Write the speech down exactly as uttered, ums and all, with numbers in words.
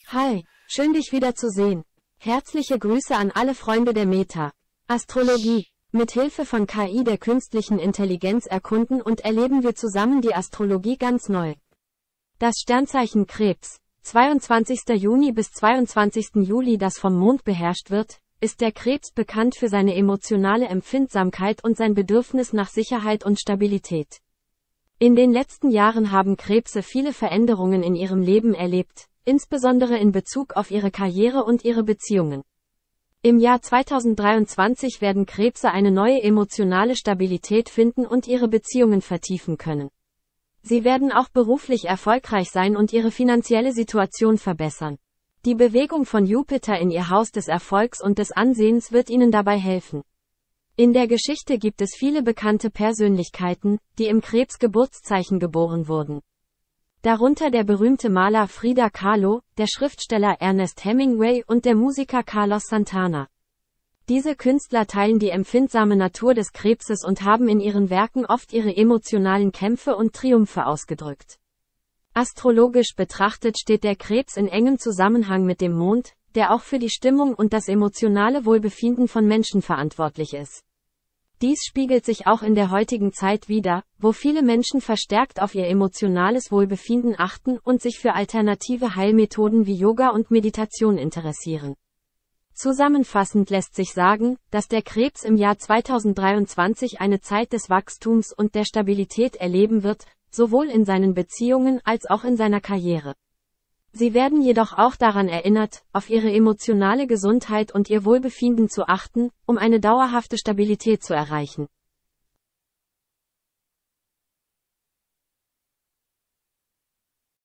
Hi, schön dich wieder zu sehen. Herzliche Grüße an alle Freunde der Meta. Astrologie. Mit Hilfe von K I, der künstlichen Intelligenz, erkunden und erleben wir zusammen die Astrologie ganz neu. Das Sternzeichen Krebs, zweiundzwanzigster Juni bis zweiundzwanzigster Juli, das vom Mond beherrscht wird, ist der Krebs bekannt für seine emotionale Empfindsamkeit und sein Bedürfnis nach Sicherheit und Stabilität. In den letzten Jahren haben Krebse viele Veränderungen in ihrem Leben erlebt, insbesondere in Bezug auf ihre Karriere und ihre Beziehungen. Im Jahr zweitausenddreiundzwanzig werden Krebse eine neue emotionale Stabilität finden und ihre Beziehungen vertiefen können. Sie werden auch beruflich erfolgreich sein und ihre finanzielle Situation verbessern. Die Bewegung von Jupiter in ihr Haus des Erfolgs und des Ansehens wird ihnen dabei helfen. In der Geschichte gibt es viele bekannte Persönlichkeiten, die im Krebs-Geburtszeichen geboren wurden. Darunter der berühmte Maler Frida Kahlo, der Schriftsteller Ernest Hemingway und der Musiker Carlos Santana. Diese Künstler teilen die empfindsame Natur des Krebses und haben in ihren Werken oft ihre emotionalen Kämpfe und Triumphe ausgedrückt. Astrologisch betrachtet steht der Krebs in engem Zusammenhang mit dem Mond, der auch für die Stimmung und das emotionale Wohlbefinden von Menschen verantwortlich ist. Dies spiegelt sich auch in der heutigen Zeit wider, wo viele Menschen verstärkt auf ihr emotionales Wohlbefinden achten und sich für alternative Heilmethoden wie Yoga und Meditation interessieren. Zusammenfassend lässt sich sagen, dass der Krebs im Jahr zweitausenddreiundzwanzig eine Zeit des Wachstums und der Stabilität erleben wird, sowohl in seinen Beziehungen als auch in seiner Karriere. Sie werden jedoch auch daran erinnert, auf ihre emotionale Gesundheit und ihr Wohlbefinden zu achten, um eine dauerhafte Stabilität zu erreichen.